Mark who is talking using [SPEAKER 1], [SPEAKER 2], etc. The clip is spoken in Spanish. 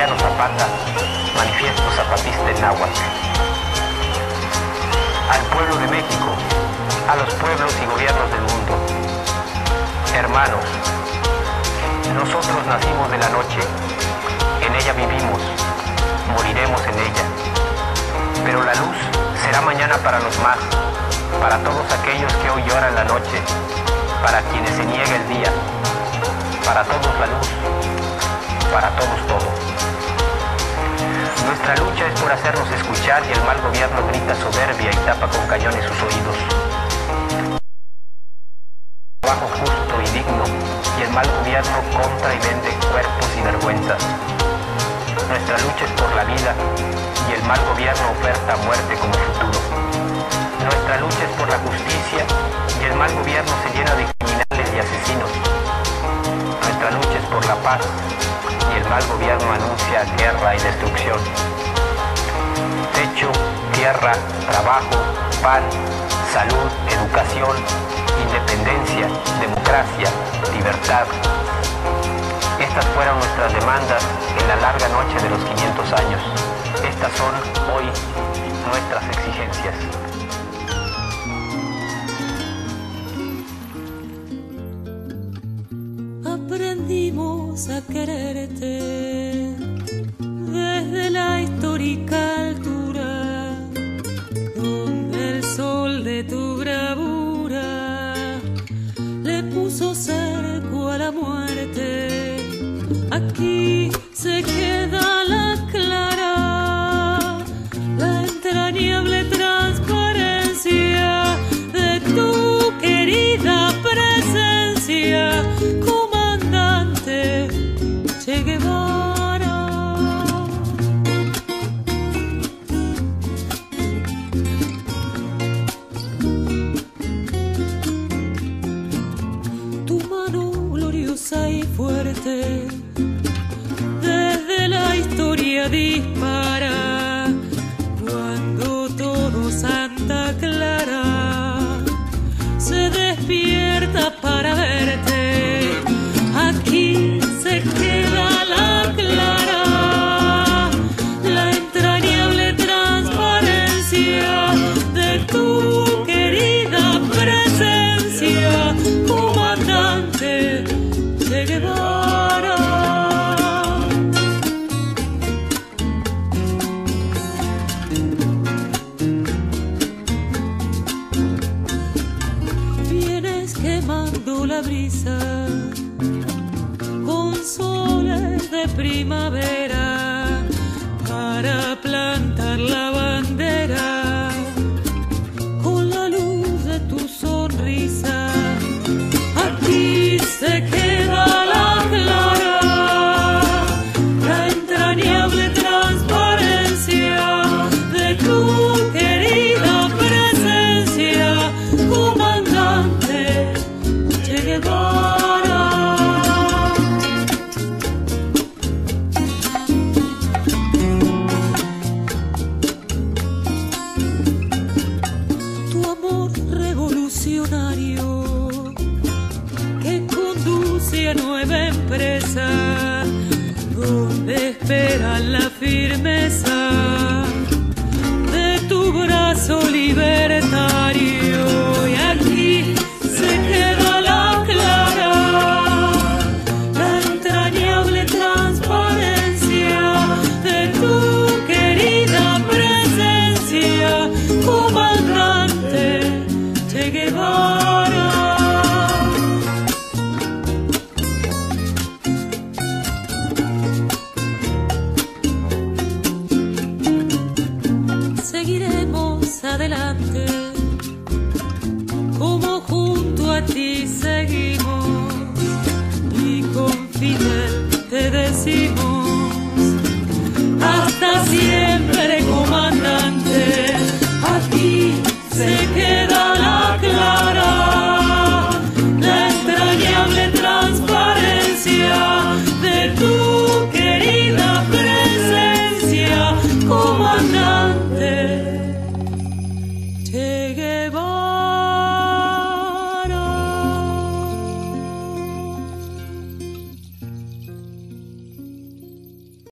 [SPEAKER 1] Emiliano Zapata, Manifiesto Zapatista en Náhuatl. Al pueblo de México, a los pueblos y gobiernos del mundo. Hermanos, nosotros nacimos de la noche, en ella vivimos, moriremos en ella. Pero la luz será mañana para los más, para todos aquellos que hoy lloran la noche, para quienes se niega el día, para todos la luz, para todos todo. Nuestra lucha es por hacernos escuchar y el mal gobierno grita soberbia y tapa con cañones sus oídos. Trabajo justo y digno y el mal gobierno compra y vende cuerpos y vergüenzas. Nuestra lucha es por la vida y el mal gobierno oferta muerte como futuro. Nuestra lucha es por la justicia y el mal gobierno se llena de criminales y asesinos. Nuestra lucha es por la paz y el mal gobierno anuncia guerra y destrucción. Techo, tierra, trabajo, pan, salud, educación, independencia, democracia, libertad. Estas fueron nuestras demandas en la larga noche de los 500 años. Estas son hoy nuestras exigencias.
[SPEAKER 2] Aprendimos a quererte desde la histórica altura, donde el sol de tu bravura le puso cerco a la muerte. Aquí se queda la clara, la entrañable transparencia de tu querida presencia, comandante Che Guevara. Tu mano gloriosa y fuerte desde la historia dispara, cuando todo Santa Clara se despierta para verte. Aquí se queda la clara, la entrañable transparencia de tu querida presencia, comandante Che Guevara. Vienes quemando la brisa con soles de primavera para plantar la bandera con la luz de tu sonrisa. Aquí se queda la clara, la entrañable transparencia de tu querida presencia, comandante Che Guevara. Tu amor revolucionario que conduce a nueva empresa, donde espera la firmeza de tu brazo libertario. Y aquí se queda la clara, la entrañable transparencia de tu querida presencia, comandante Che Guevara. Seguiremos adelante, como junto a ti seguimos, y con Fidel te decimos: hasta siempre, comandante. Aquí se queda la clara, la entrañable transparencia de tu querida presencia, comandante